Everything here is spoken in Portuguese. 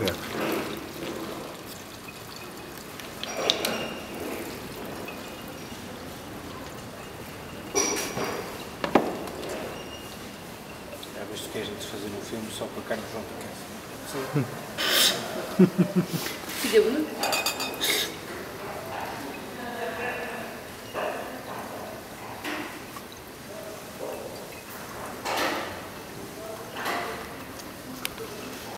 credo. Já viste que a gente fazer um filme só com a carne João Picança? Sim. Fica bonito.